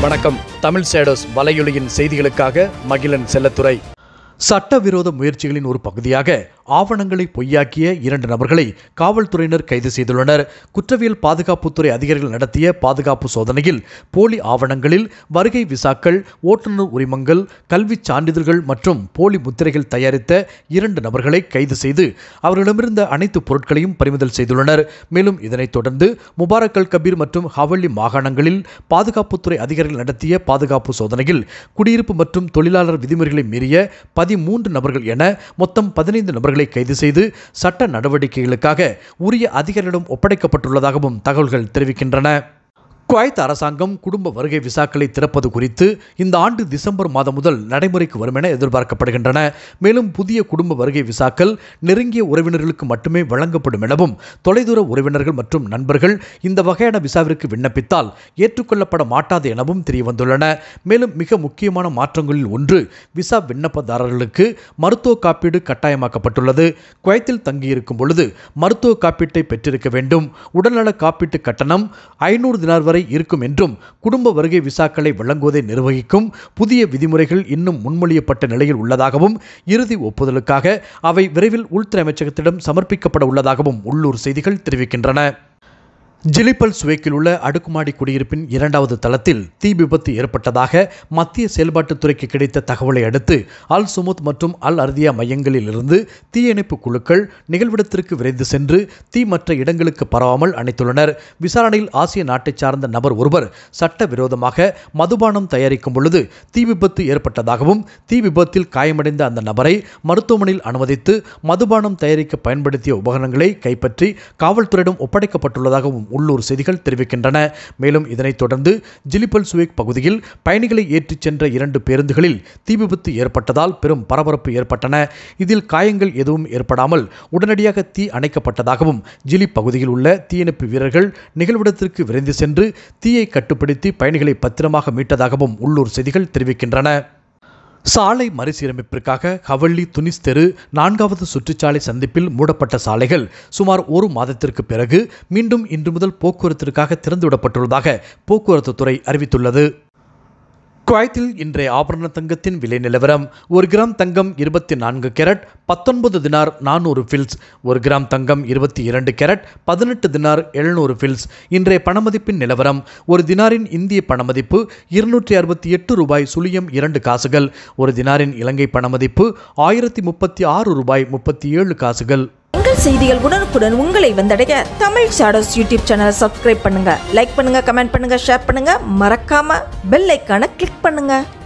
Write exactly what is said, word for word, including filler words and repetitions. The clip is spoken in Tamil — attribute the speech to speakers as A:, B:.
A: வணக்கம். தமிழ் ஷேடோஸ் வலையொலியின் செய்திகளுக்காக மகிழன் செல்லத்துறை. சட்டவிரோத முயற்சிகளின் ஒரு பகுதியாக ஆவணங்களை பொய்யாக்கிய இரண்டு நபர்களை காவல்துறையினர் கைது செய்துள்ளனர். குற்றவியல் பாதுகாப்புத்துறை அதிகாரிகள் நடத்திய பாதுகாப்பு சோதனையில் போலி ஆவணங்களில் வருகை விசாக்கள், ஓட்டுநர் உரிமங்கள், கல்வி சான்றிதழ்கள் மற்றும் போலி முத்திரைகள் தயாரித்த இரண்டு நபர்களை கைது செய்து அவர்களிடமிருந்த அனைத்து பொருட்களையும் பறிமுதல் செய்துள்ளனர். மேலும் இதனைத் தொடர்ந்து முபாரக் அல் கபீர் மற்றும் ஹவல்லி மாகாணங்களில் பாதுகாப்புத்துறை அதிகாரிகள் நடத்திய பாதுகாப்பு சோதனையில் குடியிருப்பு மற்றும் தொழிலாளர் விதிமுறைகளை மீறிய பதிமூன்று நபர்கள் என மொத்தம் பதினைந்து நபர்களை கைது செய்து சட்ட நடவடிக்கைகளுக்காக உரிய அதிகாரிகளிடம் ஒப்படைக்கப்பட்டுள்ளதாகவும் தகவல்கள் தெரிவிக்கின்றன. குவைத் அரசாங்கம் குடும்ப வருகை விசாக்களை திறப்பது குறித்து இந்த ஆண்டு டிசம்பர் மாதம் முதல் நடைமுறைக்கு வரும் என எதிர்பார்க்கப்படுகின்றன. மேலும் புதிய குடும்ப வருகை விசாக்கள் நெருங்கிய உறவினர்களுக்கு மட்டுமே வழங்கப்படும் எனவும், தொலைதூர உறவினர்கள் மற்றும் நண்பர்கள் இந்த வகையான விசாவிற்கு விண்ணப்பித்தால் ஏற்றுக்கொள்ளப்பட மாட்டாது எனவும் தெரிய வந்துள்ளன. மேலும் மிக முக்கியமான மாற்றங்களில் ஒன்று, விசா விண்ணப்பதாரர்களுக்கு மருத்துவ காப்பீடு கட்டாயமாக்கப்பட்டுள்ளது. குவைத்தில் தங்கியிருக்கும் பொழுது மருத்துவ காப்பீட்டை பெற்றிருக்க வேண்டும். உடல்நல காப்பீட்டு கட்டணம் ஐநூறு தினார் வரை இருக்கும் என்றும், குடும்ப வருகை விசாக்களை வழங்குவதை நிர்வகிக்கும் புதிய விதிமுறைகள் இன்னும் முன்மொழியப்பட்ட நிலையில் உள்ளதாகவும், இறுதி ஒப்புதலுக்காக அவை விரைவில் உள்துறை அமைச்சகத்திடம் சமர்ப்பிக்கப்பட உள்ளதாகவும் உள்ளூர் செய்திகள் தெரிவிக்கின்றன. ஜிலிபல் சுவேக்கில் உள்ள அடுக்குமாடி குடியிருப்பின் இரண்டாவது தளத்தில் தீ விபத்து ஏற்பட்டதாக மத்திய செயல்பாட்டுத்துறைக்கு கிடைத்த தகவலை அடுத்து அல் சுமுத் மற்றும் அல் அர்தியா மையங்களில் இருந்து தீயணைப்பு குழுக்கள் நிகழ்விடத்திற்கு விரைந்து சென்று தீ மற்ற இடங்களுக்கு பரவாமல் அணைத்துள்ளனர். விசாரணையில் ஆசிய நாட்டை சார்ந்த நபர் ஒருவர் சட்டவிரோதமாக மதுபானம் தயாரிக்கும் பொழுது தீ விபத்து ஏற்பட்டதாகவும், தீ விபத்தில் காயமடைந்த அந்த நபரை மருத்துவமனையில் அனுமதித்து மதுபானம் தயாரிக்க பயன்படுத்திய உபகரணங்களை கைப்பற்றி காவல்துறையிடம் ஒப்படைக்கப்பட்டுள்ளதாகவும் உள்ளூர் செய்திகள் தெரிவிக்கின்றன. மேலும் இதனைத் தொடர்ந்து ஜிலிபல் சுவேக் பகுதியில் பயணிகளை ஏற்றிச் சென்ற இரண்டு பேருந்துகளில் தீ விபத்து ஏற்பட்டதால் பெரும் பரபரப்பு ஏற்பட்டன. இதில் காயங்கள் எதுவும் ஏற்படாமல் உடனடியாக தீ அணைக்கப்பட்டதாகவும், ஜிலி பகுதியில் உள்ள தீயணைப்பு வீரர்கள் நிகழ்விடத்திற்கு விரைந்து சென்று தீயை கட்டுப்படுத்தி பயணிகளை பத்திரமாக மீட்டதாகவும் உள்ளூர் செய்திகள் தெரிவிக்கின்றன. சாலை மறுசீரமைப்பிற்காக ஹவல்லி துனிஸ் தெரு நான்காவது சுற்றுச்சாலை சந்திப்பில் மூடப்பட்ட சாலைகள் சுமார் ஒரு மாதத்திற்கு பிறகு மீண்டும் இன்று முதல் போக்குவரத்திற்காக திறந்துவிடப்பட்டுள்ளதாக போக்குவரத்து துறை அறிவித்துள்ளது. குவைத்தில் இன்றைய ஆபரண தங்கத்தின் விலை நிலவரம்: ஒரு கிராம் தங்கம் இருபத்தி நான்கு கேரட் பத்தொன்பது தினார் நானூறு ஃபில்ஸ். ஒரு கிராம் தங்கம் இருபத்தி இரண்டு கேரட் பதினெட்டு தினார் எழுநூறு ஃபில்ஸ். இன்றைய பணமதிப்பின் நிலவரம்: ஒரு தினாரின் இந்திய பணமதிப்பு இருநூற்றி அறுபத்தி எட்டு ரூபாய் சுழியம் இரண்டு காசுகள். ஒரு தினாரின் இலங்கை பணமதிப்பு ஆயிரத்தி முப்பத்தி ஆறு ரூபாய் முப்பத்தி ஏழு காசுகள்.
B: உங்கள் செய்திகள் உடனுக்குடன் உங்களை வந்தடைய தமிழ் ஷேடோஸ் யூடியூப் சேனலை சப்ஸ்கிரைப் பண்ணுங்க, லைக் பண்ணுங்க, கமெண்ட் பண்ணுங்க, ஷேர் பண்ணுங்க, மறக்காம பெல் ஐக்கானை கிளிக் பண்ணுங்க.